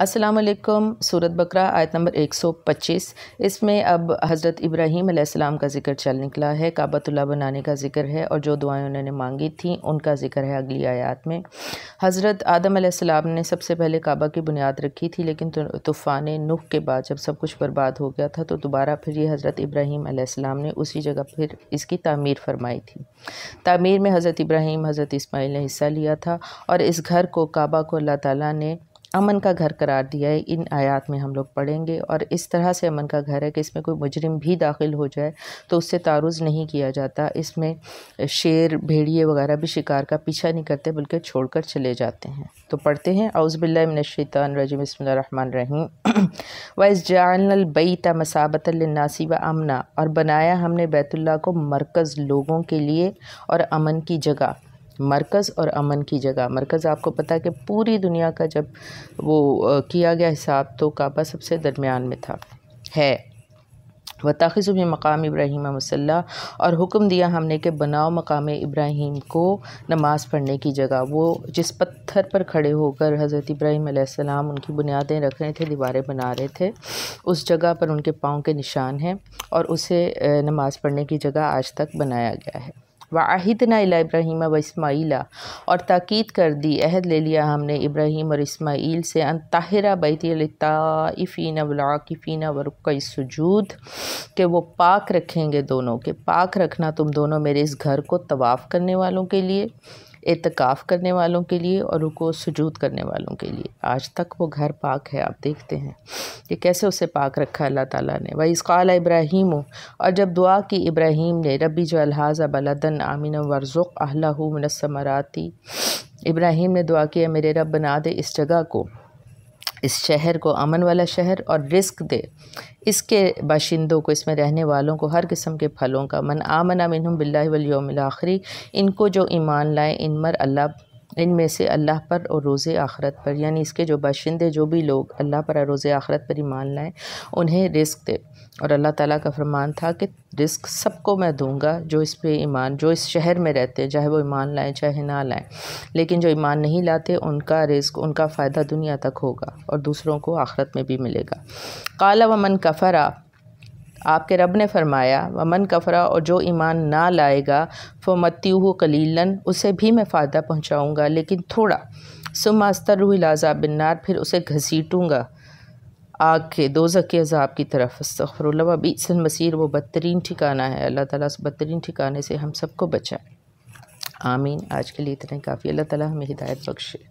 السلام علیکم۔ سورۃ بقرہ آیت نمبر 125۔ اس میں اب حضرت ابراہیم علیہ السلام کا ذکر چل نکلا ہے، کعبۃ اللہ بنانے کا ذکر ہے، اور جو دعائیں انہوں نے مانگی تھیں ان کا ذکر ہے اگلی آیات میں۔ حضرت آدم علیہ السلام نے سب سے پہلے کعبہ کی بنیاد رکھی تھی، لیکن طوفان نوح کے بعد جب سب کچھ برباد ہو گیا تھا تو دوبارہ پھر یہ حضرت ابراہیم علیہ السلام نے اسی جگہ پھر اس کی تعمیر فرمائی تھی۔ تعمیر میں حضرت ابراہیم، حضرت اسماعیل نے حصہ لیا تھا، اور اس گھر کو، کعبہ کو، اللہ تعالیٰ نے امن کا گھر قرار دیا ہے۔ ان آیات میں ہم لوگ پڑھیں گے، اور اس طرح سے امن کا گھر ہے کہ اس میں کوئی مجرم بھی داخل ہو جائے تو اس سے تعرض نہیں کیا جاتا۔ اس میں شیر، بھیڑیے وغیرہ بھی شکار کا پیچھا نہیں کرتے بلکہ چھوڑ کر چلے جاتے ہیں۔ تو پڑھتے ہیں، اعوذ باللہ من الشیطان الرجیم، بسم اللہ الرحمن الرحیم۔ وَإِذْ جَعَلْنَا الْبَيْتَ مَثَابَةً لِلنَّاسِ وَأَمْنًا، اور بنایا ہم نے بیت اللہ کو مرکز لوگوں کے لیے اور امن کی جگہ۔ مرکز اور امن کی جگہ۔ مرکز آپ کو پتہ ہے کہ پوری دنیا کا جب وہ کیا گیا حساب تو کعبہ سب سے درمیان میں تھا ہے۔ وَاتَّخِذُوا مِن مقام ابراہیم مصلی، اور حکم دیا ہم نے کہ بناؤ مقام ابراہیم کو نماز پڑھنے کی جگہ۔ وہ جس پتھر پر کھڑے ہو کر حضرت ابراہیم علیہ السلام ان کی بنیادیں رکھ رہے تھے، دیواریں بنا رہے تھے، اس جگہ پر ان کے پاؤں کے نشان ہیں، اور اسے نماز پڑھنے کی جگہ آج تک بنایا گیا ہے۔ وَعَهِدْنَا إِلَىٰ إِبْرَاهِيمَ وَإِسْمَاعِيلَ، اور تاکید کر دی، عہد لے لیا ہم نے ابراہیم اور اسماعیل سے، أَن طَهِّرَ بَيْتِيَ لِلطَّائِفِينَ وَالْعَاكِفِينَ وَرُكَّعِ السُّجُودِ، کہ وہ پاک رکھیں گے دونوں، کہ پاک رکھنا تم دونوں میرے اس گھر کو طواف کرنے والوں کے لیے، اعتکاف کرنے والوں کے لیے، اور رکوع سجود کرنے والوں کے لیے۔ آج تک وہ گھر پاک ہے۔ آپ دیکھتے ہیں کہ کیسے اسے پاک رکھا اللہ تعالیٰ نے۔ وَإِذْ قَالَ إِبْرَاهِيمُ، اور جب دعا کی ابراہیم نے، رَبِّ اجْعَلْ هَٰذَا بَلَدًا آمِنًا وَارْزُقْ أَهْلَهُ مِنَ الثَّمَرَاتِ، ابراہیم نے دعا کی، میرے رب بنا دے اس جگہ کو، اس شہر کو امن والا شہر، اور رزق دے اس کے باشندوں کو، اس میں رہنے والوں کو، ہر قسم کے پھلوں کا۔ من آمن منہم باللہ والیوم الآخر، ان کو جو ایمان لائے ان میں سے اللہ پر اور روز آخرت پر، یعنی اس کے جو باشندے، جو بھی لوگ اللہ پر اور روز آخرت پر ایمان لائیں، انہیں رزق دے۔ اور اللہ تعالیٰ کا فرمان تھا کہ رزق سب کو میں دوں گا جو اس پہ ایمان، جو اس شہر میں رہتے ہیں، چاہے وہ ایمان لائیں چاہے نہ لائیں، لیکن جو ایمان نہیں لاتے ان کا رزق، ان کا فائدہ دنیا تک ہوگا اور دوسروں کو آخرت میں بھی ملے گا۔ قال ومن کفر، آپ کے رب نے فرمایا، ومن کفر، اور جو ایمان نہ لائے گا، فمتعہ قلیلا، اسے بھی میں فائدہ پہنچاؤں گا لیکن تھوڑا، ثم استرہ الی عذاب النار، پھر اسے گھسیٹوں گا آگ کے، دوزخ کے عذاب کی طرف۔ استغفر اللہ، وبئس المصیر، وہ بدترین ٹھکانہ ہے۔ اللہ تعالیٰ اس بدترین ٹھکانے سے ہم سب کو بچائے، آمین۔ آج کے لیے اتنا ہی کافی۔ اللہ تعالیٰ ہمیں ہدایت بخشے۔